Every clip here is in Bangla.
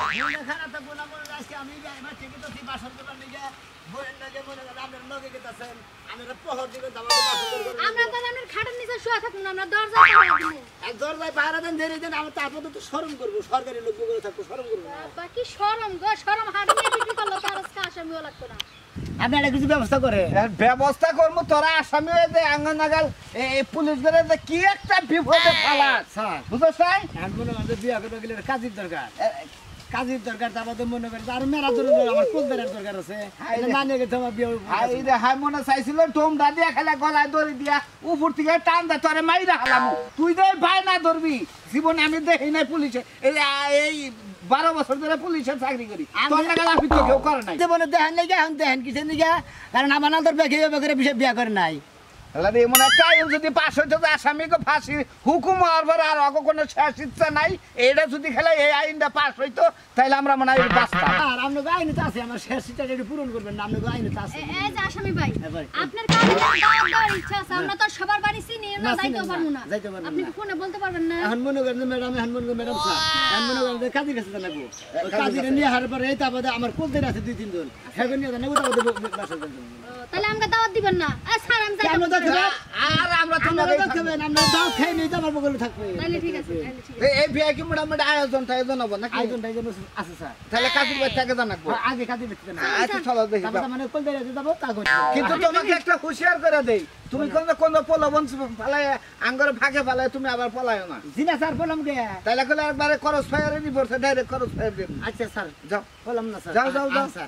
মনে খারাপ থাকবো না মনে আজকে আমি আমার ঠিকই তো সেই বাসন করবার নিয়ে বইয়ের নাকি মনে করেন আপনার লগে গেতেছেন আমি প্রহর দিকে যাবো আমরা তো আপনার খাটের নিচে শুয়ে থাকুন আমরা দরজায় পাহারা দিব এক দরজায় পাহারা দেন ধরে দেন আমরা তারপর তো শরম করবো সরকারি লোক করে থাকবো শরম করবো বাকি শরম গো শরম হারিয়ে বিক্রি করলো তার আজকে আসামিও লাগতো না আপনি একটা কিছু ব্যবস্থা করে ব্যবস্থা করবো তোরা আসামি হয়ে যে আঙ্গন নাগাল এই পুলিশ ধরে যে কি একটা বিপদে ফেলাস স্যার বুঝছ নাই এখন মনে করেন বিয়া করতে গেলে কাজের দরকার কাজের দরকার তারপর তো মনে করেন আর মেরা ধরে আমার কোলদারের দরকার আছে না নিয়ে গেছে আমার বিয়ে হাই মনে চাইছিল তোমরা দিয়া খেলা গলায় দড়ি দিয়া উপর থেকে টান দে তোরে মাইরা হালাম তুই যে ভাই না ধরবি জীবনে আমি দেখি নাই পুলিশে এই 12 বছর ধরে পুলিশের চাকরি করি তোর নাগাল আমি তো কেউ করে নাই জীবনে দেখেন নাই এখন দেখেন কিসের নিগা কারণ আমার না তোর বেঁকে বেঁকে বিষয় বিয়া করে নাই এমন একটা আইন যদি পাশ হইতো আসামিকে ফাঁসি হুকুম হওয়ার পর আর অগ কোনো শেষ ইচ্ছা নাই এইটা যদি খেলে এই আইনটা পাশ হইতো তাহলে আমরা মনে হয় বাঁচতাম আর আপনাকে আইনে তো আছে আমার শেষ ইচ্ছাটা একটু পূরণ করবেন না আপনাকে আইনে তো আছে এই যে আসামি ভাই আপনার কাছে দাওয়ার ইচ্ছা আছে আমরা তো সবার বাড়ি চিনি না যাইতে পারবো না আপনি কি ফোনে বলতে পারবেন না এখন মনে করেন ম্যাডাম এখন মনে করেন ম্যাডাম স্যার এখন মনে করেন কাজের কাছে জানাবো কাজের নিয়ে হার পরে এই তারপরে আমার কোলদের আছে 2-3 জন সেগুলো নিয়ে জানাবো তারপরে বাসা যাবেন তাহলে আমাকে দাওয়াত দিবেন না স্যার আমি যাইতে আর আমরা আমরা দাও খাই নিয়ে আমার বগলে থাকবে তাহলে ঠিক আছে তাহলে ঠিক আছে এই ভিআইপি মোটামুটি আয়োজনটা হবো নাকি আয়োজনটা আছে স্যার তাহলে কাজের বাচ্চাকে জানাবো আগে কাজে দেখতে না আচ্ছা চলো দেখি তারপরে মানে কোলদের আছে যাবো তা করতে কিন্তু তোমাকে একটা হুঁশিয়ার করে দেই তুমি কোন প্রলোভন ফালায় আঙ্গরে ফাঁকে ফালায় তুমি আবার পলায়ও না জিনা স্যার বললাম কে তাহলে কলে একবারে করস ফায়ারে রিপোর্টে ডাইরেক্ট করস ফায়ার দেব আচ্ছা স্যার যাও বললাম না স্যার যাও স্যার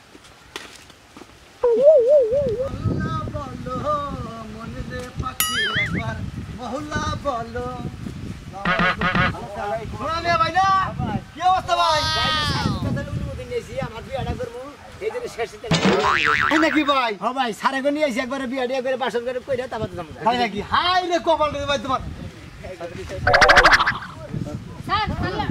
মনে পাখি একবার মহল্লা বলো ভাই না কি অবস্থা ভাই অনুমতি নিয়েছি আমার বিয়াটা করবো এই জন্য শেষে নাকি ভাই হ্যাঁ ভাই সারে করে নিয়ে আসি একবারে বিয়া দিয়ে করে বাসন করে কইরা তারপর যাবো ভাই নাকি হাই রে কপাল রে ভাই তোমার স্যার তাল্লা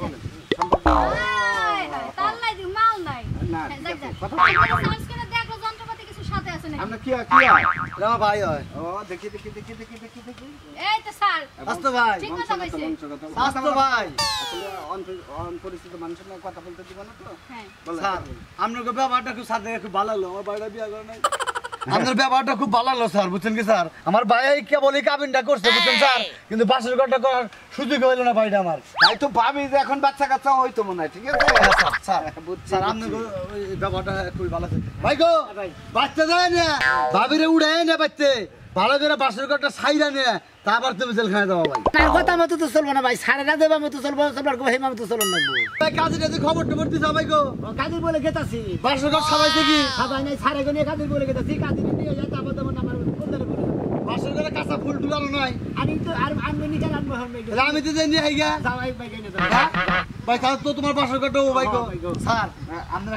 তাল্লাই দি মাল নাই যাক যাক সার্চ করে দেখো যন্ত্রপাতি কিছু সাথে আছে নাকি আমরা কি আমার ভাই হয় ও দেখি এই তো স্যার আস্তো ভাই ঠিক কথা কইছে আস্তো ভাই আসলে অপরিচিত মানুষের সাথে কথা বলতে দিব না তো হ্যাঁ স্যার আপনার ব্যবহারটা খুব সাথে খুব ভালো হলো আমার ভাইটা বিয়া করে নাই আপনার ব্যবহারটা খুব ভালো হলো স্যার বুঝছেন কি স্যার আমার ভাই কেবল এই কাবিনটা করছে বুঝছেন স্যার কিন্তু বাসের ঘরটা করার সুযোগ হইলো না ভাইটা আমার তাই তো ভাবি যে এখন বাচ্চা কাচ্চা হইতো মনে হয় ঠিক আছে স্যার বুঝছি স্যার আপনার ব্যবহারটা খুবই ভালো আছে ভাই গো বাচ্চা যায় না ভাবিরে উড়ায় না বাচ্চা ভালো করে বাসের ঘরটা সাইরা নিয়ে তারপর তুমি জেলখানায় যাবো ভাই তার কথা মতো তো চলবো না ভাই সাড়ে না দেবা মতো চলবো চলবার সেই মতো চলন লাগবো ভাই কাজী টাজী খবর টবর দিছা ভাই গো কাজী বলে গেতাছি বাসের ঘর সবাই দেখি সবাই নাই সাড়ে গো নিয়ে কাজী বলে গেতাছি কাজী নিয়ে যায় তারপর তেমন আমার কোনদারে বলে বাসের ঘরে কাঁচা ফুল টুলানো নয় আমি তো আর আনবে নিচে আনবো আমি তো নিয়ে আই গা যাওয়াই ভাই কেন ভাই তাহলে তো তোমার বাসের ঘরটা ও ভাই গো স্যার আমরা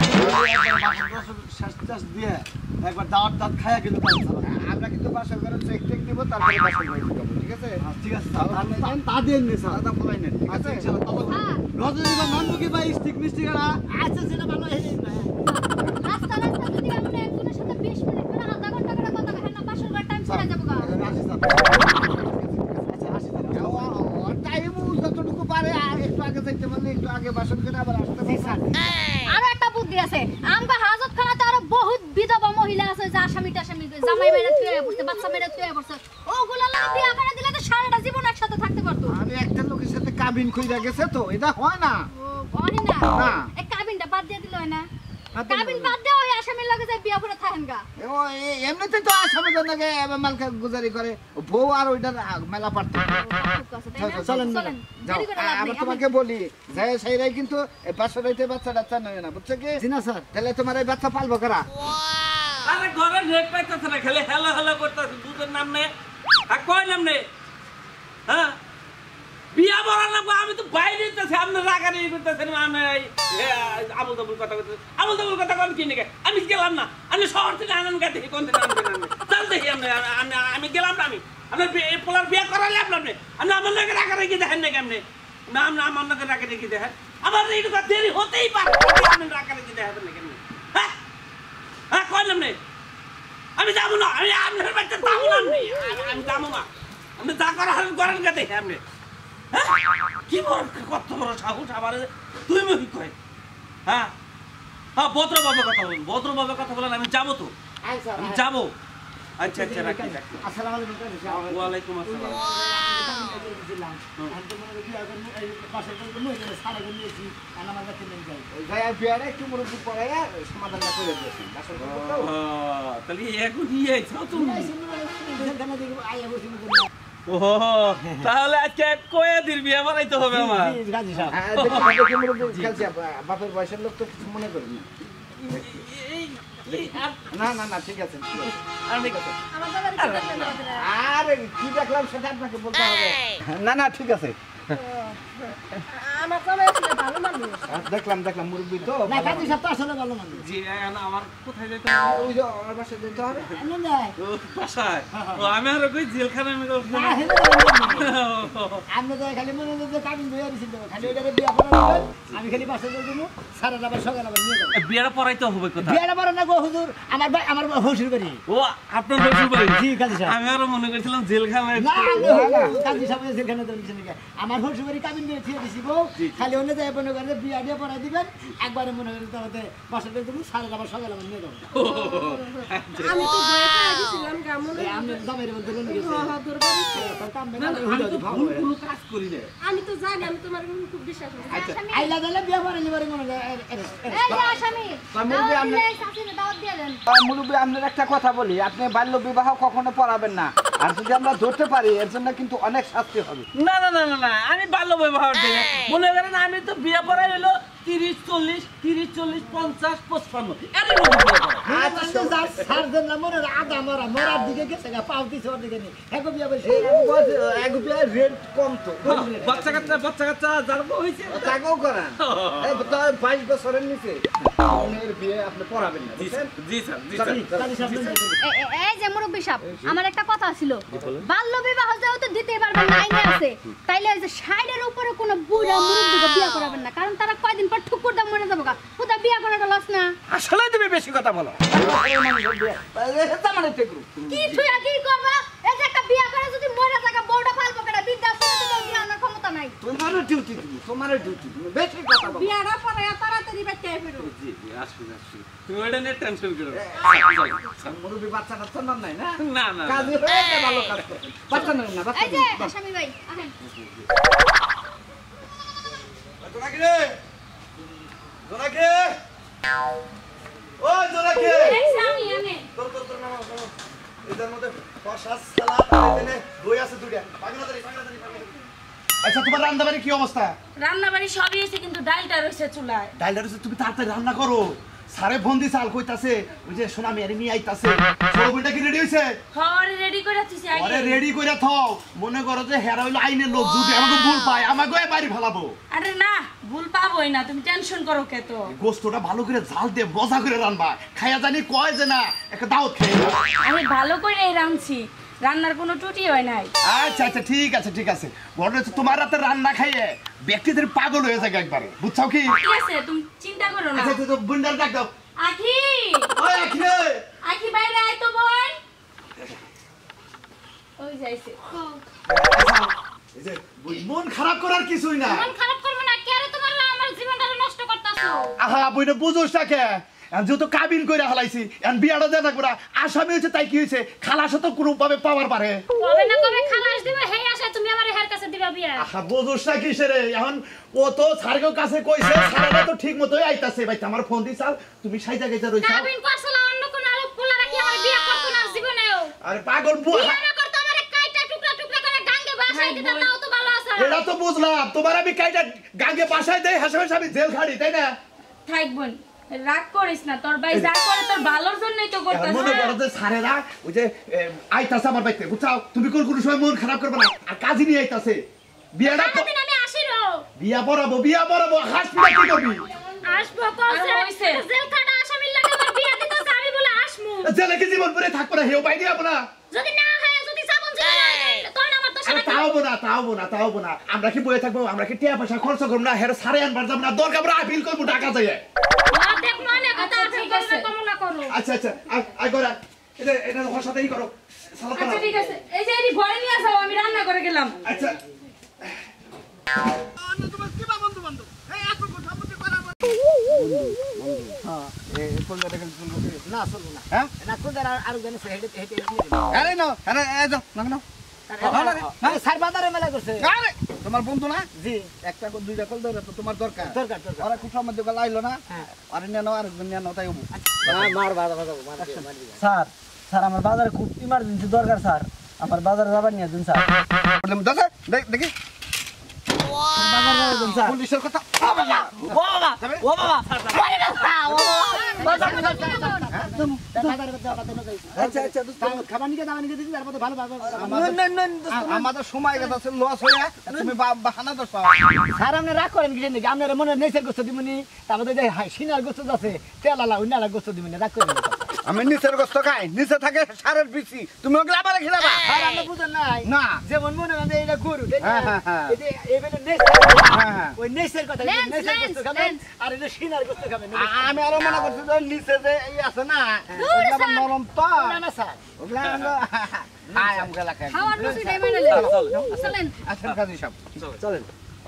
শেষ দিয়ে একবার দাওয়াত দাওয়াত খায়া কিন্তু আমরা কিন্তু বাসা করে চেক টেক দিব তারপরে বাসা করে দিব ঠিক আছে ঠিক আছে স্যার তা দেন নে স্যার দাদা বলাই নেন ঠিক আছে রজনীগন্ধা নানমুখী ভাই স্টিক মিষ্টি গাড়া আচ্ছা সেটা ভালো হেই না রাস্তা যদি আমরা একজনের সাথে 20 মিনিট করে আধা ঘন্টা করে কথা কই না বাসর ঘর টাইম চলে যাবো গা আসি স্যার আচ্ছা আসি টাইম যতটুকু পারে একটু আগে যাইতে পারলে একটু আগে বাসন করে আবার আসতে স্যার আরো একটা বুদ্ধি আছে আমগো হাজতখানাতে আরো বহুত বিধবা মহিলা আছে যে আসামি জামাই মেরে থুয়ে পড়ছে বাচ্চা মেরে থুয়ে পড়ছে ওগুলা লাগে বিয়া করে দিলে তো সারাটা জীবন একসাথে থাকতে পারতো আমি একটা লোকের সাথে কাবিন কইরা গেছে তো এটা হয় না ও হয় না না এই কাবিনটা বাদ দিয়ে দিল হয় না কাবিন বাদ দিয়ে ওই আসামির লাগে যে বিয়া করে থাকেন গা এমনিতে তো আসামি জনকে মালকা গুজারি করে বউ আর ওইটার মেলা পারতো চলেন যাও আবার তোমাকে বলি যে সেইরাই কিন্তু বাসা রাইতে বাচ্চা টাচ্চা নয় না বুঝছো কি জিনা স্যার তাহলে তোমার এই বাচ্চা পালবো কারা আরে ঘরে নেট পাইতেছে না খালি হ্যালো হ্যালো করতেছে দুধের নাম নেই আর কয় নাম নেই হ্যাঁ বিয়া বড় না আমি তো বাইরে যেতেছি আপনার রাগারি করতেছেন আমি আবুল তাবুল কথা করতেছি আবুল তাবুল কথা কোন কি নাকি আমি গেলাম না আমি শহর থেকে আনন্দ গাতে কোন দিন আনন্দ চল দেখি আমি গেলাম না আমি আপনার পোলার বিয়া করালে আপনার আপনি আমার নাকি রাগারি কি দেখেন নাকি আপনি না আমার নাকি রাগারি কি দেখেন আমার এইটুকু দেরি হতেই পারে আপনি রাগারি কি দেখেন নাকি হ্যাঁ হ্যাঁ কয় নাম নেই আমি যাবো না আমি আপনার বাচ্চা যাবো না আমি যাবো না আপনি যা করেন গাতে আপনি কি বড় কত বড় সাহস আবার তুই মুখি কয় হ্যাঁ হ্যাঁ ভদ্রভাবে কথা বলেন, ভদ্রভাবে কথা বলেন। আমি যাবো তো, আমি যাবো। আচ্ছা আচ্ছা রাখি রাখি। আসসালামু আলাইকুম কাজী সাহেব। ওয়ালাইকুম আসসালাম। তাহলে এখন নিয়ে আইছো তুমি? ও তাহলে আজকে কয়েদির বিয়ে বানাইতে হবে আমার। বাপের বয়সের লোক তো কিছু মনে করি না। না না না ঠিক আছে আরে কি দেখলাম সেটা আপনাকে বলতে হবে। না না ঠিক আছে দেখলাম মুরব্বী তো জি আমার কোথায় যেতে হবে? ওই যে আমার বাসায় যেতে হবে। ও, বাসায়? ও, আমি আরো কই জেলখানা বিয়েটা পড়াইতে হবে কোথায়? আমার হসুর বাড়ি ও আপনার শ্বশুর বাড়ি? জি কাজী সাহেব। আমি আরো মনে করছিলাম জেলখানায়। কাজী সাহেব যেখানে আমার হসুর বাড়ি কাবিন দিয়ে থিয়ে দিছি গো, খালি অন্য জায়গায় মনে করেন বিয়া দিয়ে পড়াই দিবেন, একবারে মনে করেন তাহলে বাসাতে তুমি সাড়ে আবার সকালে আমার নিয়ে যাবো। আমি তো ভয় পেয়ে গেছিলাম কেমন আমি দামের মধ্যে বলে গেছি কোনো কাজ করি না। আমি তো জানি আমি তোমার খুব বিশ্বাস করি আসামি আইলা দিলে বিয়া পড়াই নিবারে মনে হয় এই যে আসামি দাওয়াত দিলে শাশুড়ি দাওয়াত দিয়ে দেন। মুরব্বী আপনার একটা কথা বলি, আপনি বাল্য বিবাহ কখনো পড়াবেন না, আর যদি আমরা ধরতে পারি এর জন্য কিন্তু অনেক শাস্তি হবে। না না না না না আমি বাল্য ব্যবহার দেবে মনে করেন আমি তো বিয়ে পড়াই হলো 30 40 30 40 50 55 এর সারজন না মনে আধা মরা মরার দিকে গেছে গা পাও দিছে ওর দিকে নি একো বিয়া বলছে এক বিয়ে রেট কম তো বাচ্চা কাচ্চা যার বউ হইছে তাকেও করান। 22 বছরের নিচে মেয়ের বিয়ে আপনি পড়াবেন না। জি স্যার জি স্যার কাজী সাহেব এই যে মুরব্বি সাহেব আমার একটা কথা ছিল, বাল্য বিবাহ যেহেতু দিতে পারবেন না আইনে আছে, তাইলে এই যে 60 এর উপরে কোনো বুড়া মুরব্বিকে বিয়ে করাবেন না, কারণ তারা কয়দিন পর ঠুকুর দাম মরে যাবো গা। ওটা বিয়ে করাটা লস না। আসলে তুমি বেশি কথা বলো। কি তুই কি করবা? এই যে একটা বিয়ে করে যদি মরে যাগা বউটা ফালবো কেডা? বৃদ্ধাশ্রমে তো বিয়ে আনার ক্ষমতা নাই। তোমারও ডিউটি তুমি বেশি কথা বলো। বিয়াটা পরে তাড়াতাড়ি বাচ্চা ফেরো জি আসুন তুমি ওইটা নিয়ে টেনশন করো মুরব্বী বাচ্চাটা তো নাই না না না কাজে হয়ে ভালো কাজ করে বাচ্চা নেই না বাচ্চা এই যে আসামি ভাই আহেন। এই স্বামী এনে আচ্ছা তোমার রান্না বাড়ি কি অবস্থা? রান্না বাড়ি সবই আছে কিন্তু ডালটা রয়েছে চুলায়। ডাইলার তুমি তাড়াতাড়ি রান্না করো, সারে বন্দি চাল কইতাছে ওই যে সোনা মেরে নিয়ে আইতাছে। সবটা কি রেডি হইছে? খাওয়ারে রেডি করে দিছি আগে। আরে রেডি কইরা থাও, মনে করো যে হেরা হইলো আইনের লোক, যদি আমাকে ভুল পায় আমাকে বাড়ি ফেলাবো। আরে না ভুল পাবোই না, তুমি টেনশন করো কে তো। গোস্তটা ভালো করে জাল দিয়ে মজা করে রান্না, খাইয়া জানি কয় যে না একটা দাওয়াত খেয়ে নাও। আমি ভালো করেই রাঁধছি, রান্নার কোনো ত্রুটি হয় নাই। আচ্ছা আচ্ছা ঠিক আছে ঠিক আছে। ঘটনা হচ্ছে তোমার রাতে রান্না খাইয়ে ব্যক্তিদের পাগল হয়ে যায় একবারে, বুঝছো কি? ঠিক আছে তুমি চিন্তা করো না। আচ্ছা তো বুন্ডাল ডাক দাও। আখি ওই আখি রে, আখি বাইরে আয় তো বোন। ওই যাইছে। এই যে মন খারাপ করার কিছুই না। মন খারাপ করবে না, কে রে তোমার আমার জীবনটা নষ্ট করতাছো? আহা বইটা বুঝোস না কে? যেহেতু কাবিন করে হালাইছি এখন বিয়াটা দেয়া থাকবো না। আসামি হয়েছে তাই কি হয়েছে, খালাস তো কোনো ভাবে পাওয়ার পারে। কবে না কবে খালাস দিবে, হেই আসে তুমি আমার হের কাছে দিবা বিয়া। আহা বুঝোস না কিসে রে? এখন ও তো সার্গের কাছে কইছে, সারাটা তো ঠিক মতোই আইতাছে। ভাই আমার ফোন দিছাল, তুমি সাইজা গেছা রইছা। কাবিন করছলা অন্য কোন আলোক পোলা রাখি আমার বিয়া করতো না জীবনেও। আরে পাগল বুয়া, বিয়া না করতো আমারে কাইটা টুকরা টুকরা করে গাঙ্গে বাসায় দিতা, তাও তো ভালো আছে। এটা তো বুঝলাম, তোমার আমি কাইটা গাঙ্গে বাসায় দেই, হাসে আমি জেল খাড়ি, তাই না? থাক বোন রাগ করিস না, তোর ভাই যা করে তোর ভালোর জন্যই তো এখন করতেছে। মনে করো যে সারেরা ওই যে আইতাছে আমার বাইতে, বুঝছাও? তুমি কোনো সময় মন খারাপ করবে না। আর কাজী নিয়ে আইতাছে বিয়াটা সারাদিন আমি আসিরো বিয়া পড়াবো হাসপিটাল কি করবি? আসবো কইছে আর হইছে। জেল খাটা আসামির লাগে আমার বিয়া দিতেছে, আমি বলে আসমু। জেলে কি জীবন পরে থাকবো না, হেও বাইরে যাবো না। যদি না হয় যদি সাবন ছিল তখন আমার তো আরে সারা তাও না আমরা কি বয়ে থাকবো? আমরা কি টিয়া পয়সা খরচ করবো না? হের সারে আনবার যাবো না, দরকার আমরা আপিল করবো টাকা যায়। দেখ মনে কথা আচ্ছা, আছে ঠিক করলে আছে। কামনা করো। আচ্ছা আই করা এটা ওর সাথেই করো, সালাদ আচ্ছা বানাও। ঠিক আছে, এই যে এটি ঘরে নিয়ে যাও, আমি রান্না করে গেলাম। আচ্ছা বন্ধু হ্যাঁ এই কলকাতা থেকে না চলবো না হ্যাঁ না কোন আর জানি হেঁটে হেঁটে আরে নাও আরে এই যাও না স্যার বাজারে মেলা করছে আরে তোমার বন্ধু না জি একটা দুইটা কল ধরে তো তোমার দরকার দরকার দরকার ওরা খুব সময় দোকান আইলো না হ্যাঁ। আরে নেনো আরেকজন নেনো তাই হবো মার বাধা স্যার স্যার আমার বাজারে খুব ইমার্জেন্সি দরকার স্যার আমার বাজারে যাবার নিয়ে দিন স্যার বললাম দাদা দেখি বাজারে যাবার দিন স্যার পুলিশের কথা ও বাবা ও বাবা আচ্ছা আচ্ছা খাবার নিকে দাবার নিকে দিচ্ছি তারপরে ভালো ভালো আমাদের সময় গেছে লস হয়ে তুমি বাহানা দোষ পাও স্যার আপনি রাগ করেন কি নাকি আপনার মনে নেচের গোস্ত দিবনি তারপরে যে সিনার গোস্ত আছে তেলালা উন্নালা গোস্ত দিবনি রাগ করেন আমি নিচের গোস্ত খাই নিচে থাকে সারের বেশি তুমি ওগুলো আবার খেলাবা স্যার আপনি বুঝেন নাই না যেমন মনে হয় এটা গরু হ্যাঁ, হ্যাঁ, হ্যাঁ। হ্যাঁ ওই নেচের কথা লেন্স, নেচের গোস্ত লেন্স, খাবেন লেন্স। আর এটা সিনার গোস্ত খাবেন আমি আরো মনে করছি যে নিচে যে আছে না দূর ওগুলো আবার স্যার। নরম তো না স্যার ওগুলো আমরা খাই আমগুলা খাই খাওয়ার রুচিটাই মেনে চলেন আসেন কাজী সাহেব চলেন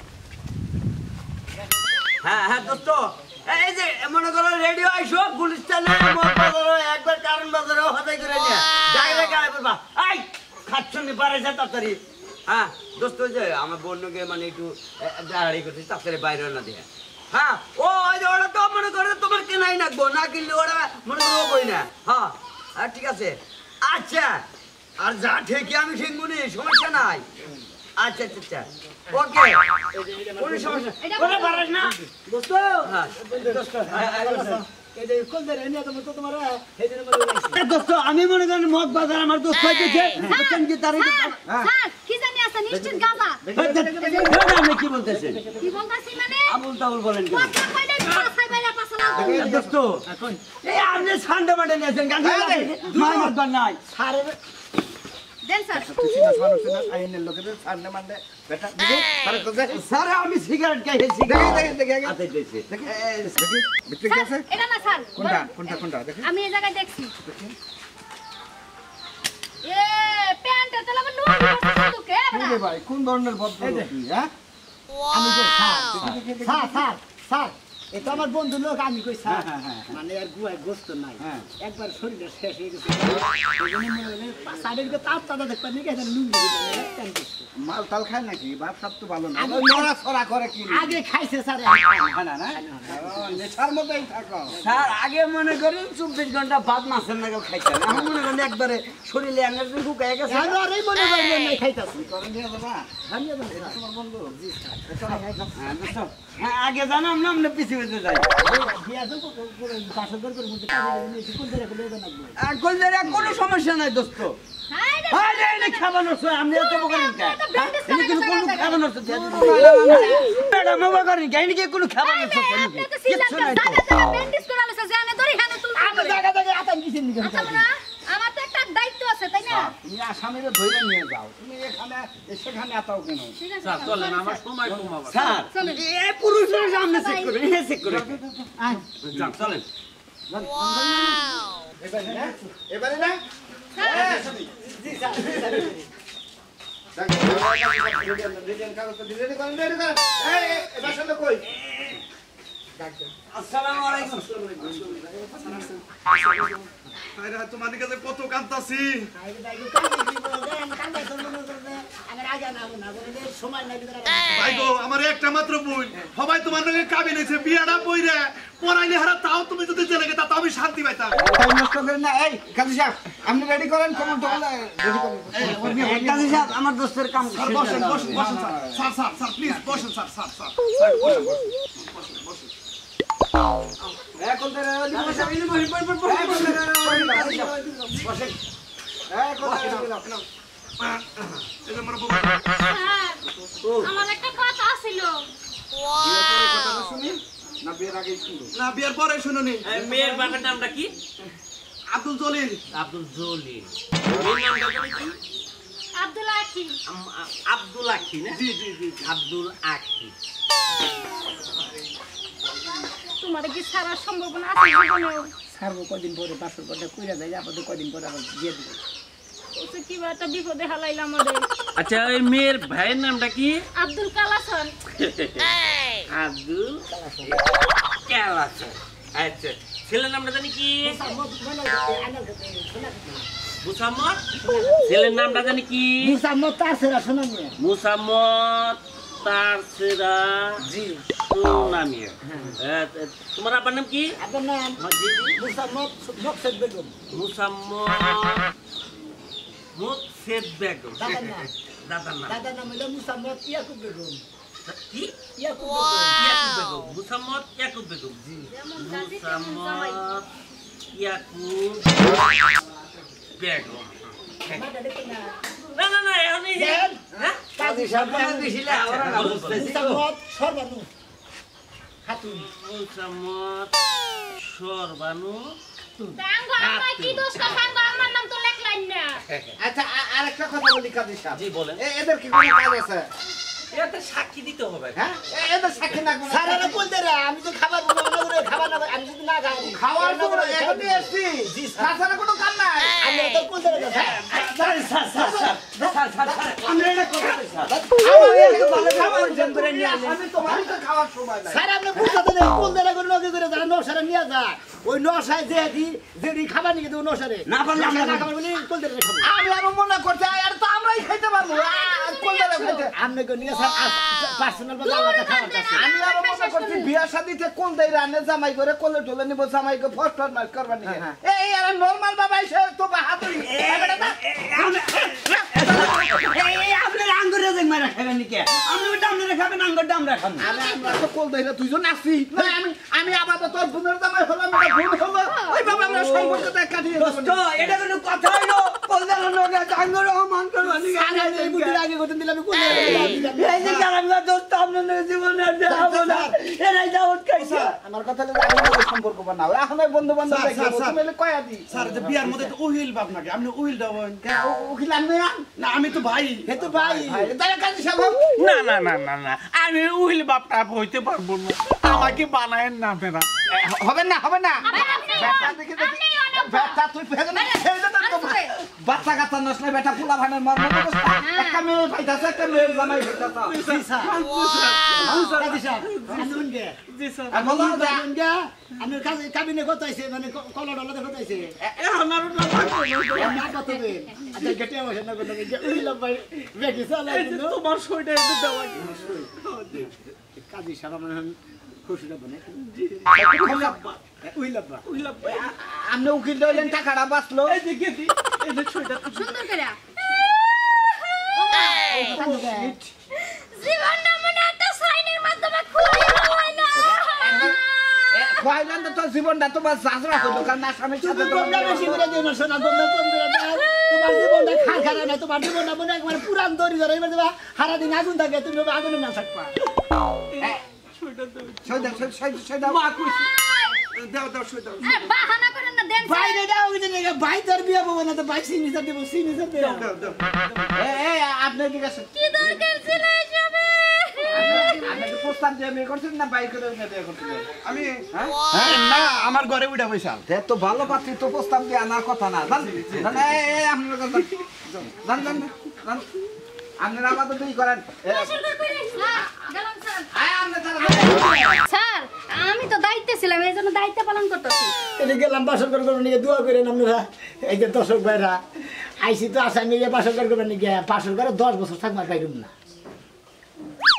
হ্যাঁ দোস্ত এই যে মনে করো রেডিও আইসো গুলিস্তানে বাজারও একবার কারণ বাজারও হতাই করে নিয়ে ডাইরেক্ট আয় বলবা আই খাচ্ছনি পারে যা তাড়াতাড়ি হ্যাঁ দোস্ত ওই যে আমার বন্ধুকে মানে একটু দাঁড়াড়ি করতে তাড়াতাড়ি বাইরে না দিয়ে হ্যাঁ ও ওই যে ওরা তো মনে করে তোমার কেনাই নাকবো না কিনলে ওরা মনে করো বই না হ্যাঁ ঠিক আছে আচ্ছা আর যা ঠিকই আমি ঠিকবো নি সমস্যা নাই আচ্ছা আচ্ছা আচ্ছা ওকে কোনো সমস্যা এটা ওরা পারিস না দোস্ত হ্যাঁ এই যে কোন ধরে এনে তো তোমার এই যে মনে দোস্ত আমি মনে করেন মদ বাজার আমার দোস্ত হইতেছে বুঝছেন কি তার স্যার কি জানি আছে নিশ্চিত গাঁজা আপনি কি বলতেছেন কি বলতাছি মানে আবুল তাবুল বলেন কেন কথা কইলে পাছাই বাইরে পাছালা দোস্ত এই আপনি সান্ডা মাঠে নিয়েছেন গান মারবার নাই দেন স্যার আইনের লোকেদের সামনে মানে বেটা দেখি তারা কোথায় স্যার আমি সিগারেট খাইছি দেখি আগে হাতে দিয়েছি দেখি ভিতরে কি আছে এটা না স্যার কোনটা দেখি আমি এই জায়গায় দেখছি এ প্যান্টটা তো লাগা লুঙ্গি পরতে তো কে এই যে ভাই কোন ধরনের ভদ্রলোক তুই, হ্যাঁ আমি কই স্যার স্যার স্যার এটা আমার বন্ধু লোক আমি কই স্যার মানে আর গুয়ায় গোস্ত নাই একবার শরীরটা শেষ হয়ে গেছে সাইডের দিকে তাপ তাদা দেখতে নিয়ে গেছে লুঙ্গি মাল তাল খায় নাকি ভাত সাপ তো ভালো না আগে নড়া ছড়া করে কি আগে খাইছে স্যার না না নেশার মধ্যেই থাকো স্যার আগে মনে করেন 24 ঘন্টা ভাত মাছের নাগাল খাইতেন এখন মনে করেন একবারে শরীরে এনার্জি ঢুকায় গেছে আর এই মনে করেন নাই খাইতাছি করে নিয়ে যাবা আমি তো তোমার বন্ধু জি হ্যাঁ, দোস্ত, হ্যাঁ, আগে জানাম না আমরা পিছিয়ে পিছিয়ে যাই দিয়া তো পাশে দর করে মধ্যে কাজে নিয়ে কোন ধরে কোন না এখন কোনো সমস্যা নাই দোস্ত হাই রে আরে এনে খাবানোর সময় আপনি এত বকরেন কেন এনে কিন্তু কোনো খাবানোর সময় ম্যাডাম বকরেন কেন এনে কি কোনো খাবানোর সময় আপনি তো সিজন জায়গা ব্যান্ডেজ করে আলছে জানে ধরে হানে তুল আমি জায়গা জায়গা আতাম কিছেন নি আচ্ছা না আমার তো একটা দায়িত্ব আছে তাই না তুমি আসামিরে ধরে নিয়ে যাও তুমি এখানে সেখানে আতাও কেন ঠিক আছে স্যার চলেন আমার সময় কমাবো স্যার চলেন। এই পুরুষের সামনে চেক করবেন এ চেক করবেন যান চলেন এবারে না আসসালামু আলাইকুম তোমার কাছে কত কাঁদতাছি সময় নাই ভাই গো আমার একটা মাত্র বোন সবাই তোমার নাকি কাবিন হয়েছে বিয়াটা বইরে পড়াইলে হারা তাও তুমি যদি চলে গেতা তাও আমি শান্তি পাইতাম টাইম নষ্ট করেন না এই কাজী সাহেব আপনি রেডি করেন কমন টমন রেডি করেন কাজী সাহেব আমার দোস্তের কাম স্যার বসেন বসেন বসেন স্যার স্যার স্যার প্লিজ বসেন স্যার স্যার স্যার এখন তো এই যে আমার বউ স্যার আমার একটা কথা ছিল শুনি না বিয়ের আগে শুনবো না বিয়ার পরে শুনুনি মেয়ের বাবার নামটা কি আব্দুল জলিল আব্দুল জলিল মেয়ের নামটা কি আব্দুল আকি আব্দুল আখি না জি জি জি আব্দুল আখি তোমার কি সারা সম্ভাবনা আছে জীবনেও ছাড়বো কদিন পরে বাসর করতে কইরা যাই আপাতত কদিন পরে আবার দিয়ে দেবো ওসে কি একটা বিপদে হালাইলাম আমাদের আচ্ছা ওই মেয়ের ভাইয়ের নামটা কি আব্দুল কালাসন আব্দুল কেল আছে। আচ্ছা ছেলের নামটা জানি কি? মুসাম্মদ। ছেলের নামটা জানি কি? মুসাম্মদ তারসেরা শোনা নিয়ে। মুসাম্মদ তারসেরা জি সোনামিয়া। তোমার আব্বার নাম কি? আপনার নাম মুসাম্মদ মকসেদ বেগম। মুসাম্মদ মুকসেদ বেগম। দাদার নাম? দাদার নাম? দাদার নাম হলো মুসাম্মদ ইয়াকুব বেগম। কি? ইয়াকুব ইয়াকুব বেগম। মুসাম্মদ ইয়াকুব বেগম। জি। মুসাম্মদ ইয়াকুব বেগম। না না না এখন এই হ্যাঁ কাজী সাহেব দিছিলা ওরা না বুঝতেছি তো মুসাম্মদ সর্বানু খাতুন। মুসাম্মদ সরবানু। সাঙ্গ আমার কি দোষ কা সাঙ্গ আমার নাম তো লেখলাই না। আচ্ছা আরেকটা কথা বলি কাজী সাহেব জি বলেন। এদের কি কোনো কাজ আছে এটা সাক্ষী দিতে হবে। হ্যাঁ এদের সাক্ষী না কোনো সারারা বলতে রে আমি তো খাবার বলবো না করে খাবার না আমি যদি না খাই খাওয়ার জন্য এখানে এসছি তাছাড়া কোনো কাম নাই আমি তো বলতে রে আমরা এটা কথা কই স্যার। আমার এখানে ভালো খাবার জন্য করে নিয়ে আসি আমি তোমারই তো খাওয়ার সময় নাই স্যার আপনি বুঝতে দেন কোন জায়গা করে নগে করে যারা নশারে নিয়ে যায় ওই নশায় যেদি খাবার নিয়ে দেবো নশারে না পারলে আমরা না খাবার বলি কোন জায়গা খাবো আমি আরো মনে করতে আর তো আমরাই খাইতে পারবো কোন জায়গায় খাইতে আপনি কোন নিয়ে স্যার পার্সোনাল বাজার আলাদা খাবার আছে আমি আরো মনে করছি বিয়া শাদিতে কোন দেই রান্নে জামাই করে কোলে টোলে নিব জামাইকে ফার্স্ট মার করবার নিয়ে এই আর নরমাল বাবা এসে তো বাহাদুরি আপনার আঙ্গুরে যে মারা খাবেন নাকি? আপনি ওটা আপনারা খাবেন, আঙ্গুরটা আমরা খাবো। আমরা তো কোল দেই না দুইজন আসি না আমি আবার তোর বোনের জামাই হলাম এটা ভুল হলো ওই বাবা আমরা সম্পর্কটা কাটিয়ে দেব দোস্ত, এটা কোনো কথা হইলো? কলজার নগে আঙ্গুর মান করবার নাকি? এই বুদ্ধি আগে করতে দিলে আমি কোন এই যে কারামগা দোস্ত আপনার জীবনে আর যাবো না। এরাই দাওয়াত খাইছে। আমার কথা হলো আমাদের সম্পর্ক বানাও এখন ওই বন্ধু বান্ধব স্যার, দেখে স্যার, তুমি কয়া দি স্যার যে বিয়ার মধ্যে তো উহিল বাপ নাকি? আপনি উহিল দেবেন? উকিল আমি না আমি তো ভাই। হে তো ভাই তাহলে কাজী সাহেব না না না না না আমি উহিল বাপটা হইতে পারবো না। আমাকে বানায়েন না আপনারা। হবে না হবে না আপনি বেটা দেখে দেখে বেটা তুই ফেলে না ছেড়ে দে তো বাচ্চা কাচ্চা নষ্ট বেটা ফুলা ভানের মর্ম অবস্থা একটা মেয়ে পাইতাছে একটা মেয়ের জামাই হইতাছে জি স্যার কাজী সাহেব শুনুন গে জি স্যার। আর বলো যে শুনুন গে আমি কাবিনে কত আইছে মানে কলা ডলা দেখতে আইছে আমার না কত বে আচ্ছা গেটে বসে না কোনো গে উইলা ভাই বেকি চালা কিন্তু তোমার সইটা একটু দেওয়া। কাজী সাহেব মানে খুশি না বনে উইলা বা আপনি উকিল দইলেন টাকাটা বাঁচলো এই যে গেদি এই যে সইটা সুন্দর করে জীবনটা মনে একটা সাইনের মাধ্যমে খুলে হইলো খোয়াইলেন তো জীবনটা তোমার জাজরা হইলো কারণ আসামের সাথে তোমরা বেশি করে দিও না সোনা তোমরা কম করে দাও তোমার জীবনটা খারা না তোমার জীবনটা মনে একবার পুরান দড়ি ধরে এবার দেবা সারা দিন আগুন থাকে তুমি আগুনে না থাকবা সৈদা মা কইছি। দাও দাও সই দাও। বাহানা করেন না দেন ভাই রে দাও ওই যে ভাই তোর বিয়ে বলবো না তো ভাই সিগনেচার দেবো সিগনেচার দেবো দাও দাও। আপনি কি গেছেন কি দরকার ছিল এসবে আপনি কি প্রস্তাব দিয়ে বিয়ে করছেন না বাইক করে বিয়ে করছেন আমি না আমার ঘরে উঠা বৈশাল। তো ভালো পাত্রী তো প্রস্তাব দিয়ে আনার কথা না আপনারা আমাদের দুই করেন স্যার আমি তো দায়িত্বে ছিলাম এই জন্য দায়িত্ব পালন করতেছি এটা গেলাম বাসর করবেন নিয়ে দোয়া করেন আপনারা এই যে দর্শক ভাইরা আইসি তো আসামি বাসর করবেন নিয়ে বাসর করে 10 বছর থাকবার পাইরুম না